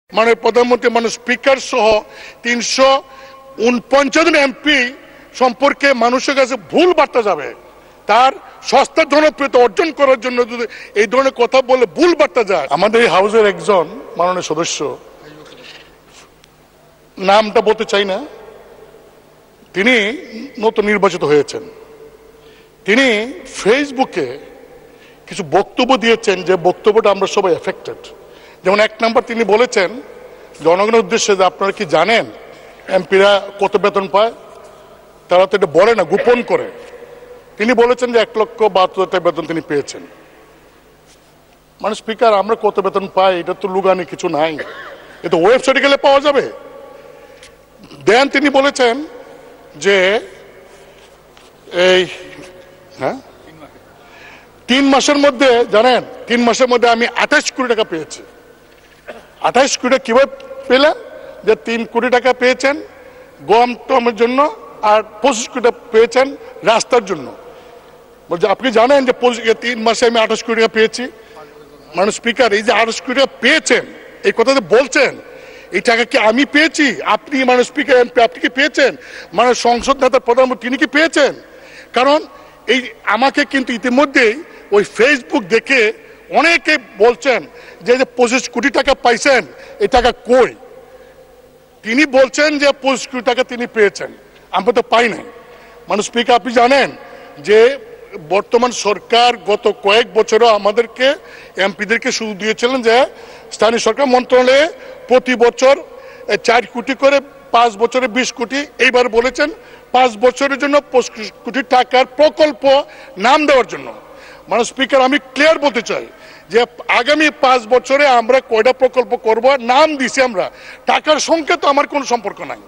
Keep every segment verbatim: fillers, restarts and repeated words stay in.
মানে প্রধানমন্ত্রী মানে স্পিকার সহ তিনশো উনপঞ্চাশ জন এমপি সম্পর্কে মানুষের কাছে ভুল বার্তা যাবে। তার সস্তা জনপ্রিয়তা অর্জন করার জন্য যদি এই ধরনের কথা বলে ভুল বার্তা যায়। আমাদের এই হাউসের একজন মাননীয় সদস্য, নামটা বলতে চাই না, তিনি নতুন নির্বাচিত হয়েছেন। তিনি ফেসবুকে কিছু বক্তব্য দিয়েছেন যে বক্তব্যটা আমরা সবাই এফেক্টেড। যেমন এক নম্বর তিনি বলেছেন জনগণের উদ্দেশ্যে যে আপনারা কি জানেন এমপিরা কত বেতন পায়? তারা তো এটা বলে না, গোপন করে। তিনি বলেছেন যে এক লক্ষ বাহাত্তর হাজার বেতন তিনি পেয়েছেন। মানে স্পিকার, আমরা কত বেতন পাই এটা তো লুগানি কিছু নাই, এটা ওয়েবসাইটে গেলে পাওয়া যাবে। দেন তিনি বলেছেন যে এই হ্যাঁ তিন মাসের মধ্যে জানেন তিন মাসের মধ্যে আমি আঠাশ কোটি টাকা পেয়েছি। আঠাশ কোটি টাকা কিভাবে পেলেন? যে তিন কোটি টাকা পেয়েছেন গম টমের জন্য আর পঁচিশ কোটি টাকা পেয়েছেন রাস্তার জন্য। বলছে আপনি জানেন যে তিন মাসে আমি আঠাশ কোটি টাকা পেয়েছি। মানে স্পিকার, এই যে আঠাশ কোটি টাকা পেয়েছেন এই কথা যে বলছেন, এই টাকা কি আমি পেয়েছি? আপনি মানে স্পিকার আপনি কি পেয়েছেন? মানে সংসদ নেতা প্রধানমন্ত্রী তিনি কি পেয়েছেন? কারণ এই আমাকে কিন্তু ইতিমধ্যেই ওই ফেসবুক দেখে অনেকে বলছেন যে পঁচিশ কোটি টাকা পাইছেন, এই টাকা কই? তিনি বলছেন যে পঁচিশ কোটি টাকা তিনি পেয়েছেন, আমরা তো পাই নাই। মানে স্পিকার, আপনি জানেন যে বর্তমান সরকার গত কয়েক বছরও আমাদেরকে এমপিদেরকে সুযোগ দিয়েছিলেন যে স্থানীয় সরকার মন্ত্রণালয়ে প্রতি বছর চার কোটি করে, পাঁচ বছরে বিশ কোটি, এইবার বলেছেন পাঁচ বছরের জন্য পঁচিশ কোটি টাকার প্রকল্প নাম দেওয়ার জন্য। মানে স্পিকার, আমি ক্লিয়ার বলতে চাই যে আগামী পাঁচ বছরে আমরা কয়টা প্রকল্প করব নাম দিছি আমরা, টাকার সঙ্গে তো আমার কোনো সম্পর্ক নাই।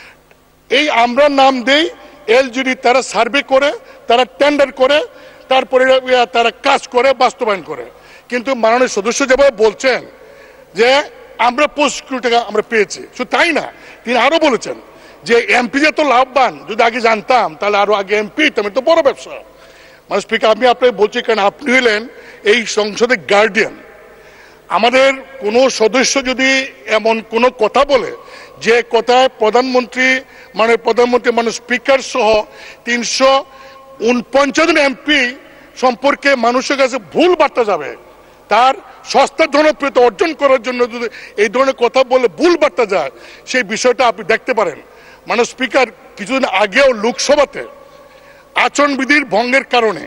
এই আমরা নাম দেই, এলজিডি তারা সার্ভে করে, তারা টেন্ডার করে, তারপরে তারা কাজ করে, বাস্তবায়ন করে। কিন্তু মাননীয় সদস্য যেভাবে বলছেন যে আমরা পঁচিশ কোটি টাকা আমরা পেয়েছি, শুধু তাই না, তিনি আরো বলেছেন যে এমপি যে তো লাভবান, যদি আগে জানতাম তাহলে আরো আগে এমপি তুমি তো বড় ব্যবসা। মানে স্পিকার, আমি আপনাকে বলছি কারণ আপনি হলেন এই সংসদের গার্ডিয়ান। আমাদের কোনো সদস্য যদি এমন কোনো কথা বলে যে কথায় প্রধানমন্ত্রী মানে প্রধানমন্ত্রী মানে স্পিকার সহ তিনশো উনপঞ্চাশ জন এমপি সম্পর্কে মানুষের কাছে ভুল বার্তা যাবে, তার সস্তা জনপ্রিয়তা অর্জন করার জন্য যদি এই ধরনের কথা বলে ভুল বার্তা যায়, সেই বিষয়টা আপনি দেখতে পারেন। মানে স্পিকার, কিছুদিন আগেও লোকসভাতে আচরণবিধির ভঙ্গের কারণে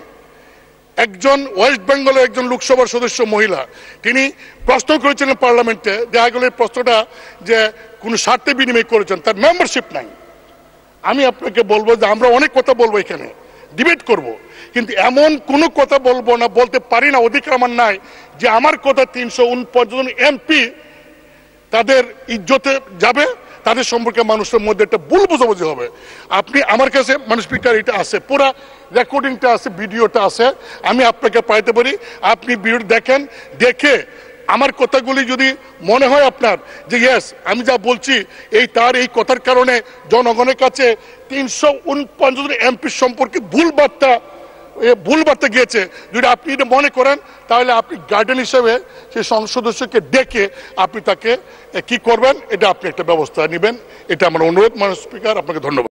একজন ওয়েস্ট বেঙ্গলের একজন লোকসভার সদস্য মহিলা, তিনি প্রশ্ন করেছিলেন পার্লামেন্টে, দেখা গেল এই প্রশ্নটা যে কোনো স্বার্থে বিনিময় করেছেন, তার মেম্বারশিপ নাই। আমি আপনাকে বলবো যে আমরা অনেক কথা বলবো, এখানে ডিবেট করব, কিন্তু এমন কোনো কথা বলবো না, বলতে পারি না, অধিকার আমার নাই যে আমার কথা তিনশো উনপঞ্চাশ জন এমপি তাদের ইজ্জতে যাবে, তাদের সম্পর্কে মানুষের মধ্যে একটা ভুল বোঝাবুঝি হবে। আপনি আমার কাছে মানে স্পিকার এটা আছে, পুরা রেকর্ডিংটা আছে, ভিডিওটা আছে, আমি আপনাকে পাইতে পারি। আপনি ভিডিও দেখেন, দেখে আমার কথাগুলি যদি মনে হয় আপনার যে ইয়েস আমি যা বলছি এই তার এই কথার কারণে জনগণের কাছে তিনশো উনপঞ্চাশ জন এমপি সম্পর্কে ভুল বার্তা ভুল বার্তা গিয়েছে, যদি আপনি এটা মনে করেন তাহলে আপনি গার্ডিয়ান হিসেবে সেই সংসদ সদস্যকে ডেকে আপনি তাকে কি করবেন এটা আপনি একটা ব্যবস্থা নেবেন, এটা আমার অনুরোধ। মাননীয় স্পিকার, আপনাকে ধন্যবাদ।